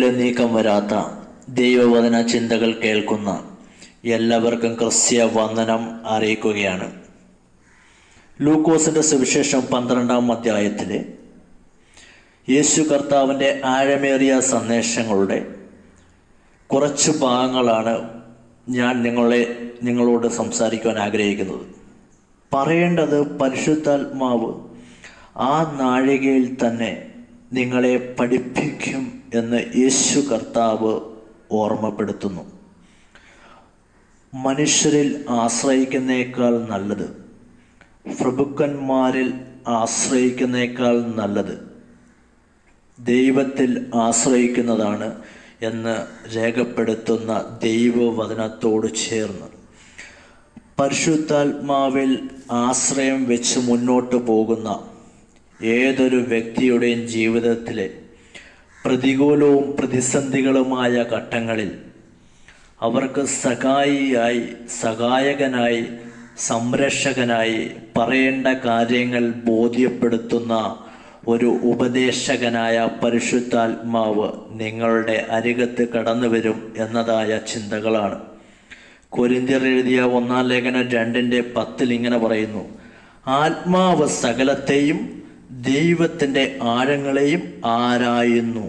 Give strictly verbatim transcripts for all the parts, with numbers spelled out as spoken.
ഒരിക്കലും നീക്കം വരാത്ത ദൈവവചന ചിന്തകൾ കേൾക്കുന്ന എല്ലാവർക്കും ക്രിസ്ത്യ വന്ദനം അറിയിക്കുകയാണ്. ലൂക്കോസിൻ്റെ സുവിശേഷം പന്ത്രണ്ടാം അധ്യായത്തിലെ യേശു കർത്താവിൻ്റെ ആഴമേറിയ സന്ദേശങ്ങളുടെ കുറച്ച് ഭാഗങ്ങളാണ് ഞാൻ നിങ്ങളെ നിങ്ങളോട് സംസാരിക്കുവാൻ ആഗ്രഹിക്കുന്നത്. പറയേണ്ടത് പരിശുദ്ധാത്മാവ് ആ നാഴികയിൽ തന്നെ നിങ്ങളെ പഠിപ്പിക്കും എന്ന് യേശു കർത്താവ് ഓർമ്മപ്പെടുത്തുന്നു. മനുഷ്യരിൽ ആശ്രയിക്കുന്നേക്കാൾ നല്ലത്, പ്രഭുക്കന്മാരിൽ ആശ്രയിക്കുന്നേക്കാൾ നല്ലത് ദൈവത്തിൽ ആശ്രയിക്കുന്നതാണ് എന്ന് രേഖപ്പെടുത്തുന്ന ദൈവവചനത്തോട് ചേർന്ന് പരിശുദ്ധാത്മാവിൽ ആശ്രയം വെച്ച് മുന്നോട്ട് പോകുന്ന ഏതൊരു വ്യക്തിയുടെയും ജീവിതത്തിലെ പ്രതികൂലവും പ്രതിസന്ധികളുമായ ഘട്ടങ്ങളിൽ അവർക്ക് സഹായിയായി, സഹായകനായി, സംരക്ഷകനായി പറയേണ്ട കാര്യങ്ങൾ ബോധ്യപ്പെടുത്തുന്ന ഒരു ഉപദേശകനായ പരിശുദ്ധാത്മാവ് നിങ്ങളുടെ അരികത്ത് കടന്നു വരും എന്നതായ ചിന്തകളാണ്. കൊരിന്ത്യർ എഴുതിയ ഒന്നാം ലേഖനം രണ്ടിൻ്റെ പത്തിൽ ഇങ്ങനെ പറയുന്നു: ആത്മാവ് സകലത്തെയും ദൈവത്തിൻ്റെ ആഴങ്ങളെയും ആരായുന്നു.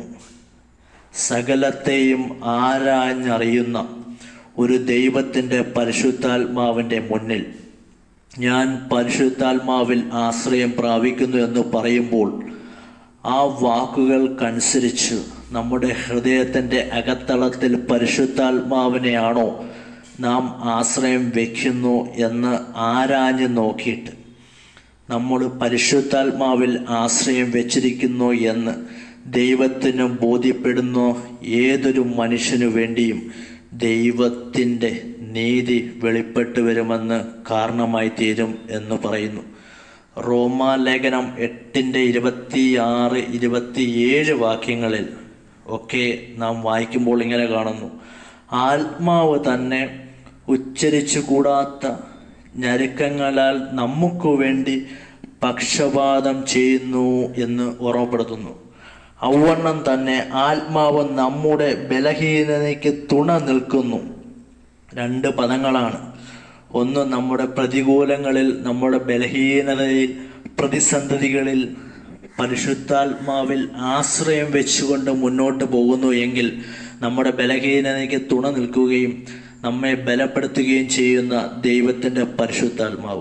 സകലത്തെയും ആരാഞ്ഞറിയുന്ന ഒരു ദൈവത്തിൻ്റെ പരിശുദ്ധാത്മാവിൻ്റെ മുന്നിൽ ഞാൻ പരിശുദ്ധാത്മാവിൽ ആശ്രയം പ്രാപിക്കുന്നു എന്ന് പറയുമ്പോൾ ആ വാക്കുകൾക്കനുസരിച്ച് നമ്മുടെ ഹൃദയത്തിൻ്റെ അകത്തളത്തിൽ പരിശുദ്ധാത്മാവിനെയാണോ നാം ആശ്രയം വയ്ക്കുന്നു എന്ന് ആരാഞ്ഞ് നോക്കിയിട്ട് നമ്മൾ പരിശുദ്ധാത്മാവിൽ ആശ്രയം വെച്ചിരിക്കുന്നു എന്ന് ദൈവത്തിന് ബോധ്യപ്പെടുന്ന ഏതൊരു മനുഷ്യനു വേണ്ടിയും ദൈവത്തിൻ്റെ നീതി വെളിപ്പെട്ട് വരുമെന്ന് കാരണമായി തീരും എന്ന് പറയുന്നു. റോമാലേഖനം എട്ടിൻ്റെ ഇരുപത്തി ആറ് ഇരുപത്തിയേഴ് വാക്യങ്ങളിൽ ഒക്കെ നാം വായിക്കുമ്പോൾ ഇങ്ങനെ കാണുന്നു: ആത്മാവ് തന്നെ ഉച്ചരിച്ചു കൂടാത്ത ഞരക്കങ്ങളാൽ നമുക്ക് വേണ്ടി പക്ഷപാതം ചെയ്യുന്നു എന്ന് ഓർമ്മപ്പെടുത്തുന്നു. ഔവണ്ണം തന്നെ ആത്മാവ് നമ്മുടെ ബലഹീനതയ്ക്ക് തുണ നിൽക്കുന്നു. രണ്ട് പദങ്ങളാണ്. ഒന്ന്, നമ്മുടെ പ്രതികൂലങ്ങളിൽ, നമ്മുടെ ബലഹീനതയിൽ, പ്രതിസന്ധികളിൽ പരിശുദ്ധാത്മാവിൽ ആശ്രയം വെച്ചുകൊണ്ട് മുന്നോട്ട് പോകുന്നു എങ്കിൽ നമ്മുടെ ബലഹീനതയ്ക്ക് തുണ നിൽക്കുകയും നമ്മെ ബലപ്പെടുത്തുകയും ചെയ്യുന്ന ദൈവത്തിൻ്റെ പരിശുദ്ധാത്മാവ്.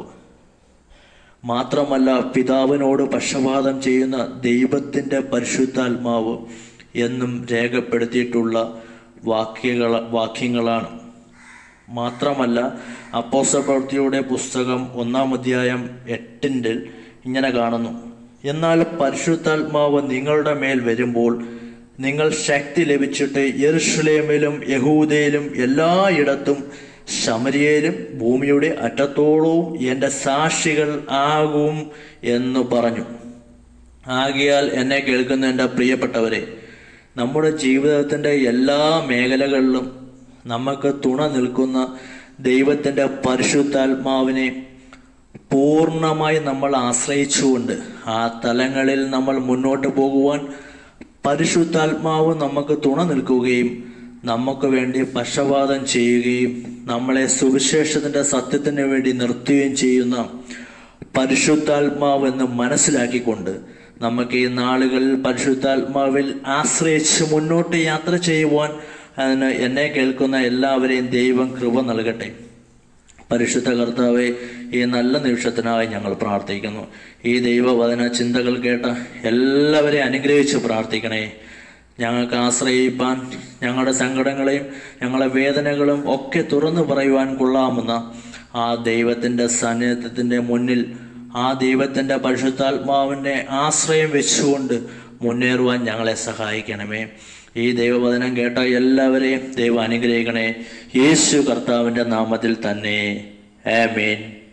മാത്രമല്ല, പിതാവിനോട് പക്ഷപാതം ചെയ്യുന്ന ദൈവത്തിൻ്റെ പരിശുദ്ധാത്മാവ് എന്നും രേഖപ്പെടുത്തിയിട്ടുള്ള വാക്യങ്ങൾ വാക്യങ്ങളാണ്. മാത്രമല്ല, അപ്പോസ്തലപ്രവൃത്തിയുടെ പുസ്തകം ഒന്നാം അധ്യായം എട്ടിൻ്റെ ഇങ്ങനെ കാണുന്നു: എന്നാൽ പരിശുദ്ധാത്മാവ് നിങ്ങളുടെ മേൽ വരുമ്പോൾ നിങ്ങൾ ശക്തി ലഭിച്ചിട്ട് യെരൂശലേമിലും യഹൂദയിലും എല്ലായിടത്തും ശമര്യയിലും ഭൂമിയുടെ അറ്റത്തോളവും എൻ്റെ സാക്ഷികൾ ആകും എന്ന് പറഞ്ഞു. ആകയാൽ എന്നെ കേൾക്കുന്ന എൻ്റെ പ്രിയപ്പെട്ടവരെ, നമ്മുടെ ജീവിതത്തിൻ്റെ എല്ലാ മേഖലകളിലും നമുക്ക് തുണ നിൽക്കുന്ന ദൈവത്തിൻ്റെ പരിശുദ്ധാത്മാവിനെ പൂർണ്ണമായി നമ്മൾ ആശ്രയിച്ചുകൊണ്ട് ആ തലങ്ങളിൽ നമ്മൾ മുന്നോട്ട് പോകുവാൻ പരിശുദ്ധാത്മാവ് നമുക്ക് തുണ നിൽക്കുകയും നമുക്ക് വേണ്ടി പക്ഷപാതം ചെയ്യുകയും നമ്മളെ സുവിശേഷത്തിൻ്റെ സത്യത്തിന് വേണ്ടി നിർത്തുകയും ചെയ്യുന്ന പരിശുദ്ധാത്മാവെന്ന് മനസ്സിലാക്കിക്കൊണ്ട് നമുക്ക് ഈ നാളുകളിൽ പരിശുദ്ധാത്മാവിൽ ആശ്രയിച്ച് മുന്നോട്ട് യാത്ര ചെയ്യുവാൻ അതിന് എന്നെ കേൾക്കുന്ന എല്ലാവരെയും ദൈവം കൃപ നൽകട്ടെ. പരിശുദ്ധ കർത്താവെ, ഈ നല്ല നിമിഷത്തിനായി ഞങ്ങൾ പ്രാർത്ഥിക്കുന്നു. ഈ ദൈവവചന ചിന്തകൾ കേട്ട എല്ലാവരെയും അനുഗ്രഹിച്ച് പ്രാർത്ഥിക്കണേ. ഞങ്ങൾക്ക് ആശ്രയിപ്പാൻ, ഞങ്ങളുടെ സങ്കടങ്ങളെയും ഞങ്ങളുടെ വേദനകളും ഒക്കെ തുറന്നു പറയുവാൻ കൊള്ളാമെന്ന ആ ദൈവത്തിൻ്റെ സാന്നിധ്യത്തിൻ്റെ മുന്നിൽ ആ ദൈവത്തിൻ്റെ പരിശുദ്ധാത്മാവിൻ്റെ ആശ്രയം വെച്ചുകൊണ്ട് മുന്നേറുവാൻ ഞങ്ങളെ സഹായിക്കണമേ. ഈ ദൈവവചനം കേട്ട എല്ലാവരെയും ദൈവം അനുഗ്രഹിക്കണേ. യേശു കർത്താവിൻ്റെ നാമത്തിൽ തന്നെ. ആമേൻ.